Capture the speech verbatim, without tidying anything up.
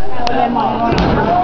เรียนหมอน